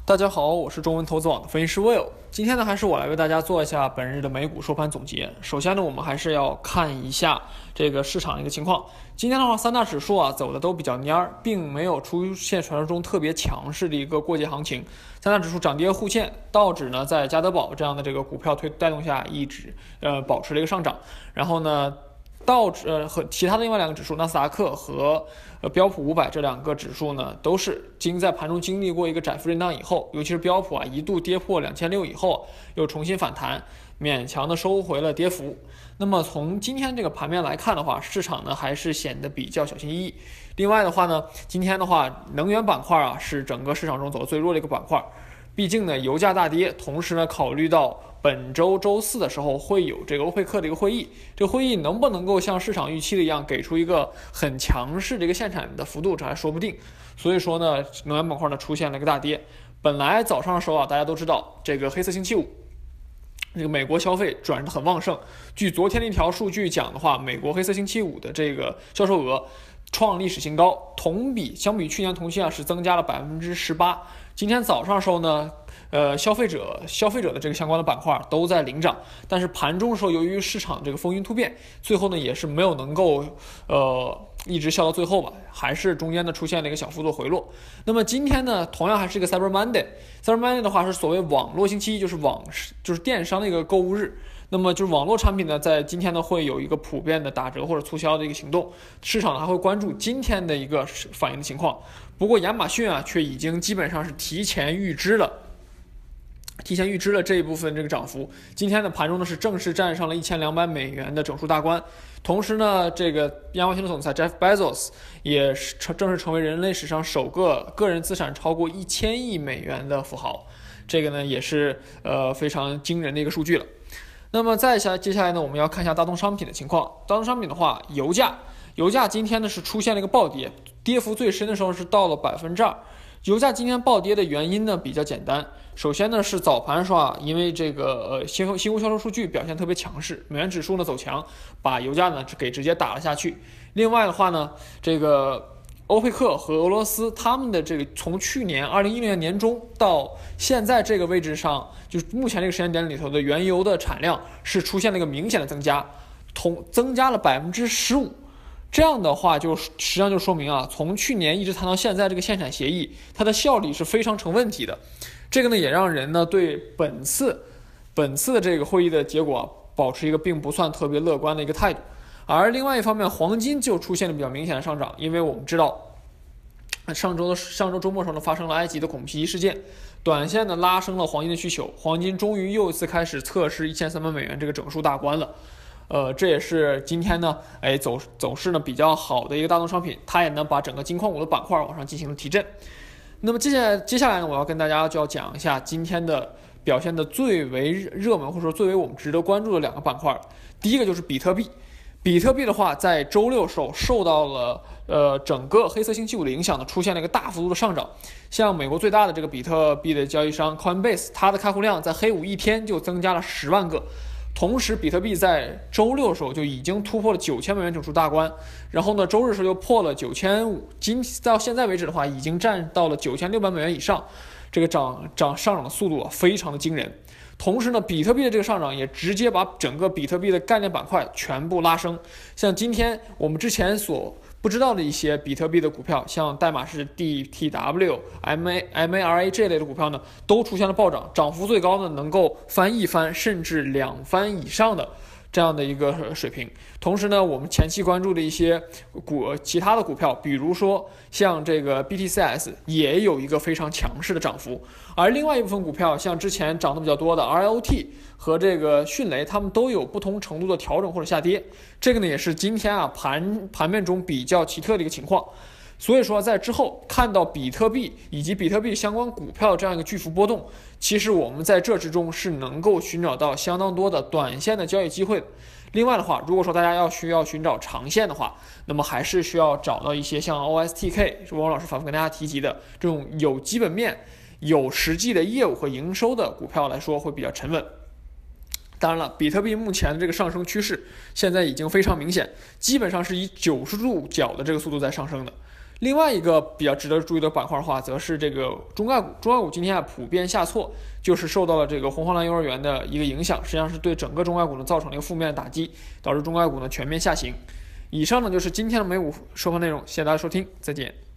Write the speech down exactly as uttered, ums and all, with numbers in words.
大家好，我是中文投资网的分析师 Will。今天呢，还是我来为大家做一下本日的美股收盘总结。首先呢，我们还是要看一下这个市场的一个情况。今天的话，三大指数啊走的都比较蔫儿，并没有出现传说中特别强势的一个过节行情。三大指数涨跌互现，道指呢在加德宝这样的这个股票推带动下，一直呃保持了一个上涨。然后呢，道指呃和其他的另外两个指数，纳斯达克和呃标普五百这两个指数呢，都是经在盘中经历过一个窄幅震荡以后，尤其是标普啊一度跌破两千六以后，又重新反弹，勉强的收回了跌幅。那么从今天这个盘面来看的话，市场呢还是显得比较小心翼翼。另外的话呢，今天的话，能源板块啊是整个市场中走得最弱的一个板块。毕竟呢，油价大跌，同时呢，考虑到本周周四的时候会有这个欧佩克的一个会议，这个会议能不能够像市场预期的一样，给出一个很强势的一个限产的幅度，这还说不定。所以说呢，能源板块呢出现了一个大跌。本来早上的时候啊，大家都知道这个黑色星期五，这个美国消费转得很旺盛。据昨天的一条数据讲的话，美国黑色星期五的这个销售额创历史新高，同比相比去年同期啊是增加了百分之十八。今天早上的时候呢，呃，消费者消费者的这个相关的板块都在领涨，但是盘中的时候，由于市场这个风云突变，最后呢也是没有能够呃一直笑到最后吧，还是中间呢出现了一个小幅度回落。那么今天呢，同样还是一个 Cyber Monday，Cyber Monday 的话是所谓网络星期一，就是网就是电商的一个购物日。那么就是网络产品呢，在今天呢会有一个普遍的打折或者促销的一个行动，市场还会关注今天的一个反应的情况。不过亚马逊啊，却已经基本上是提前预知了。提前预知了这一部分这个涨幅，今天的盘中呢是正式站上了一千两百美元的整数大关。同时呢，这个亚马逊的总裁 Jeff Bezos 也是正式成为人类史上首个个人资产超过一千亿美元的富豪。这个呢也是呃非常惊人的一个数据了。那么再下接下来呢，我们要看一下大宗商品的情况。大宗商品的话，油价，油价今天呢是出现了一个暴跌，跌幅最深的时候是到了百分之二。油价今天暴跌的原因呢比较简单，首先呢是早盘的时候啊，因为这个呃新新屋销售数据表现特别强势，美元指数呢走强，把油价呢给直接打了下去。另外的话呢，这个欧佩克和俄罗斯他们的这个从去年二零一零年年中到现在这个位置上，就是目前这个时间点里头的原油的产量是出现了一个明显的增加，同增加了百分之十五。这样的话就实际上就说明啊，从去年一直谈到现在，这个限产协议它的效力是非常成问题的。这个呢也让人呢对本次本次的这个会议的结果、啊、保持一个并不算特别乐观的一个态度。而另外一方面，黄金就出现了比较明显的上涨，因为我们知道上周的上周周末时候呢发生了埃及的恐怖袭击事件，短线呢拉升了黄金的需求，黄金终于又一次开始测试一千三百美元这个整数大关了。呃，这也是今天呢，哎走走势呢比较好的一个大宗商品，它也能把整个金矿股的板块往上进行了提振。那么接下来接下来呢，我要跟大家就要讲一下今天的表现的最为热门或者说最为我们值得关注的两个板块。第一个就是比特币，比特币的话，在周六时候受到了呃整个黑色星期五的影响呢，出现了一个大幅度的上涨。像美国最大的这个比特币的交易商 Coinbase， 它的开户量在黑五一天就增加了十万个。同时，比特币在周六的时候就已经突破了九千美元整数大关，然后呢，周日的时候又破了九千五，今到现在为止的话，已经站到了九千六百美元以上，这个涨涨上涨的速度啊，非常的惊人。同时呢，比特币的这个上涨也直接把整个比特币的概念板块全部拉升。像今天我们之前所不知道的一些比特币的股票，像代码是 D T W、M A M A R A 这类的股票呢，都出现了暴涨，涨幅最高呢能够翻一番甚至两番以上的这样的一个水平。同时呢，我们前期关注的一些股其他的股票，比如说像这个 B T C S 也有一个非常强势的涨幅，而另外一部分股票像之前涨得比较多的 R L T 和这个迅雷，它们都有不同程度的调整或者下跌。这个呢也是今天啊盘盘面中比较奇特的一个情况。所以说在之后看到比特币以及比特币相关股票这样一个巨幅波动，其实我们在这之中是能够寻找到相当多的短线的交易机会的。另外的话，如果说大家要需要寻找长线的话，那么还是需要找到一些像 O S T K， 是王老师反复跟大家提及的这种有基本面、有实际的业务和营收的股票来说会比较沉稳。当然了，比特币目前的这个上升趋势现在已经非常明显，基本上是以九十度角的这个速度在上升的。 另外一个比较值得注意的板块的话，则是这个中概股。中概股今天啊普遍下挫，就是受到了这个红黄蓝幼儿园的一个影响，实际上是对整个中概股呢造成了一个负面的打击，导致中概股呢全面下行。以上呢就是今天的美股收盘内容，谢谢大家收听，再见。